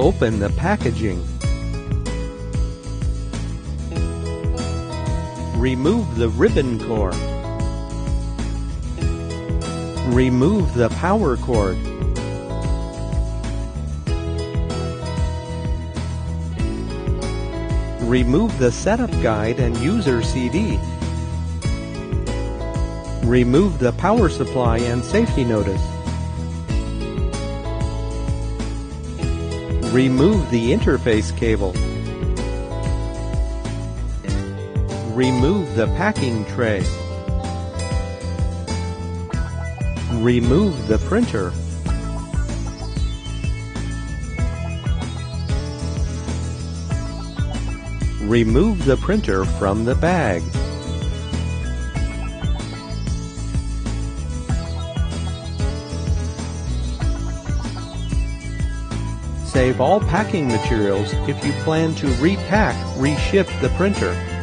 Open the packaging. Remove the ribbon core. Remove the power cord. Remove the setup guide and user CD. Remove the power supply and safety notice. Remove the interface cable. Remove the packing tray. Remove the printer. Remove the printer from the bag. Save all packing materials if you plan to repack, reship the printer.